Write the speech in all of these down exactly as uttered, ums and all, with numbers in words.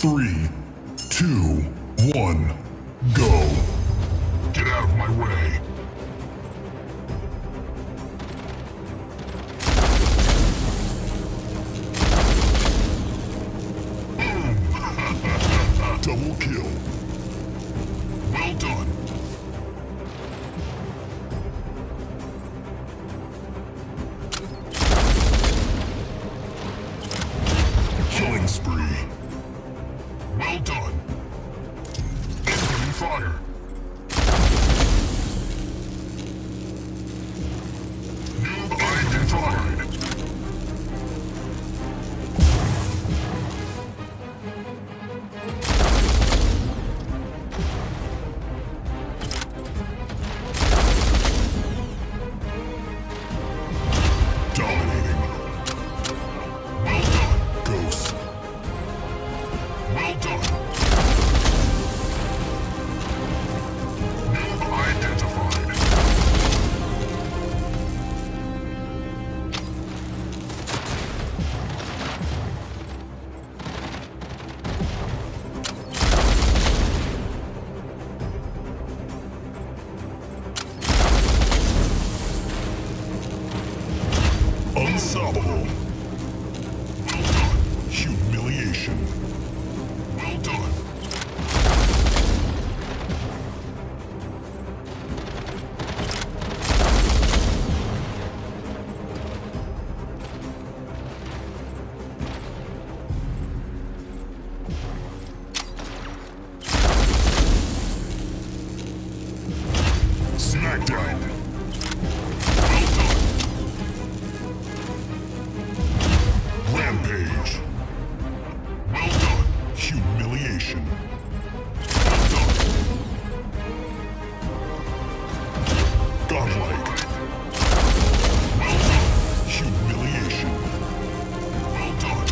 Three, two, one, go. Get out of my way. Boom! Double kill. Well done. Killing spree. Well done. Incoming fire. Noob identified. Dominating. Well done, Ghost. Well done. Noob identified. Unstoppable. Well done. Humiliation. Well done. Smackdown. Well done. Rampage. Well done. Humiliation. Well done. Godlike. Well done. Humiliation. Well done.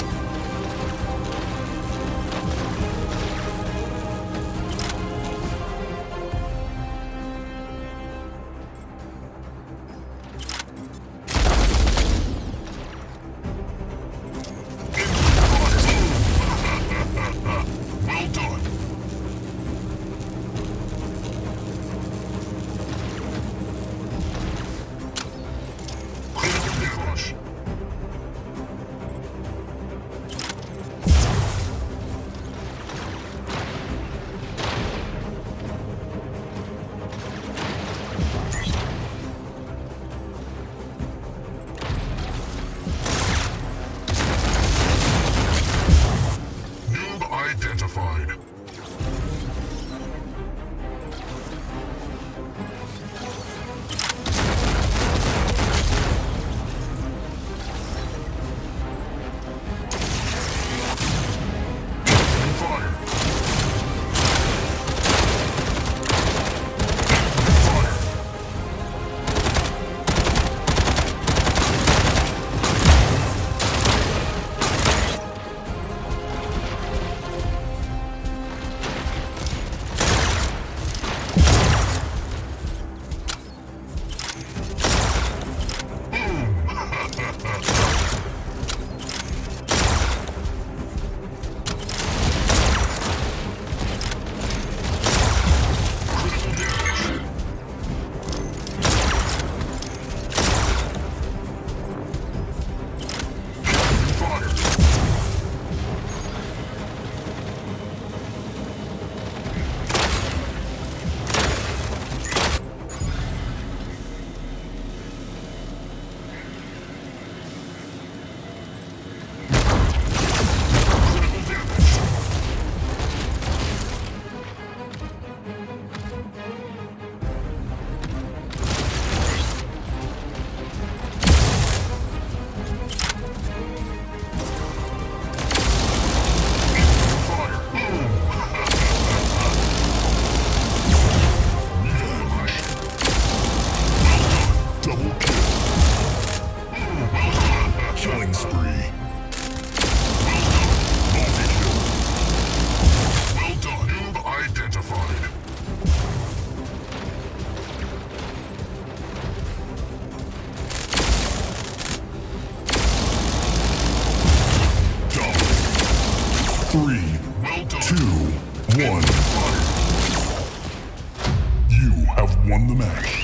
won the match.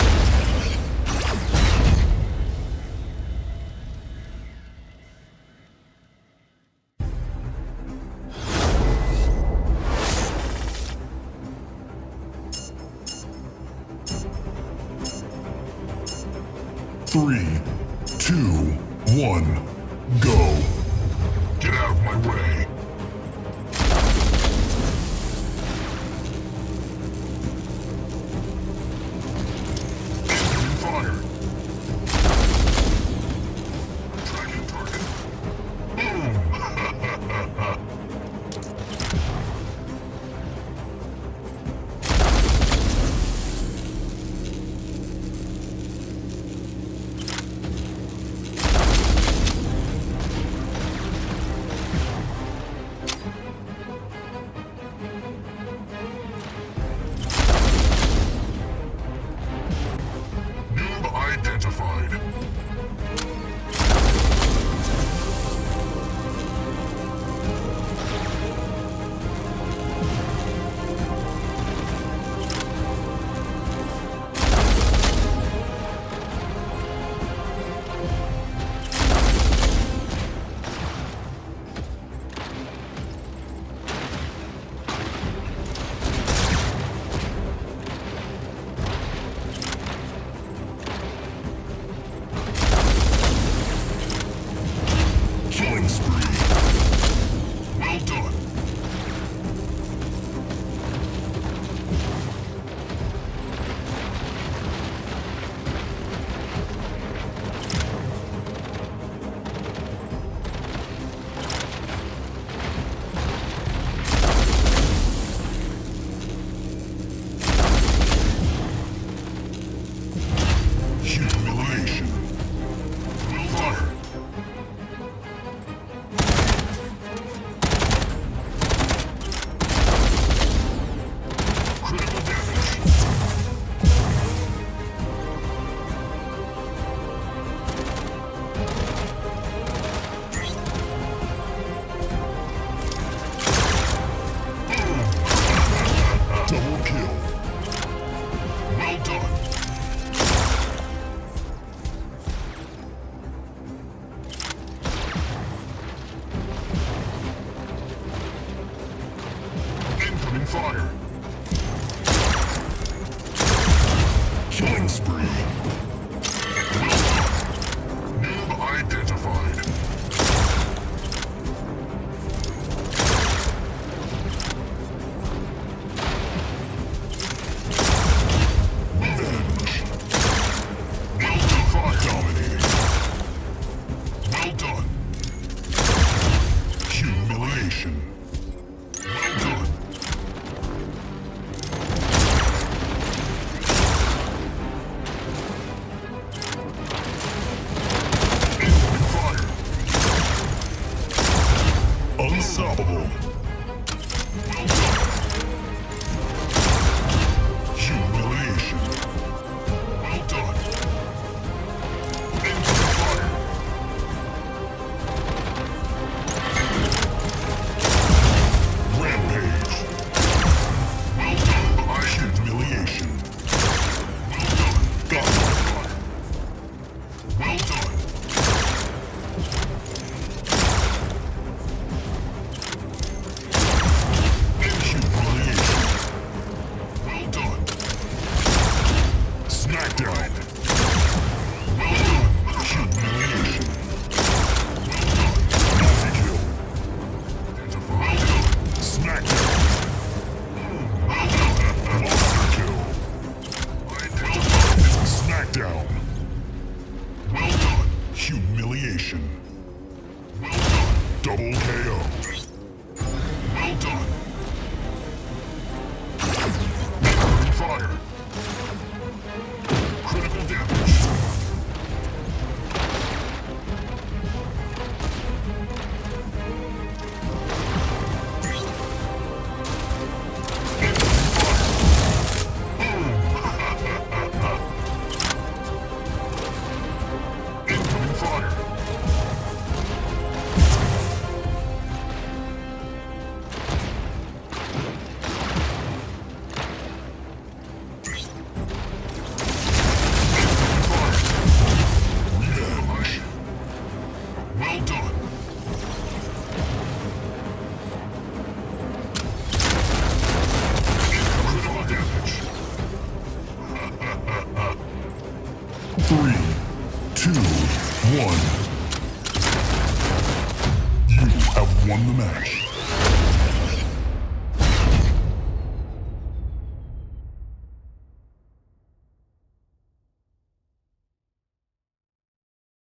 Three, two, one, go. Get out of my way. Incoming fire. Tracking target. Boom. Identified. Killing spree. Well done. Humiliation. Well done. Critical damage. Double kill. Well done. Incoming fire. Killing spree. Well done. Noob identified. Revenge. Well done. Fire. Dominating. Well done. Humiliation. Well done. Unstoppable. Well done. Humiliation. Well done. Incoming fire. Rampage. Well done. I humiliation. Well done. Godlike. Well done. Well done. Smackdown. Well done. Humiliation. Well done. Multi-kill. Well done. Smackdown. Well done. Monster kill. Identified. Smackdown. Well done. Humiliation. Well done. Double K O. Well done. Incoming fire. Critical damage. Incoming fire. Three, two, one. You have won the match.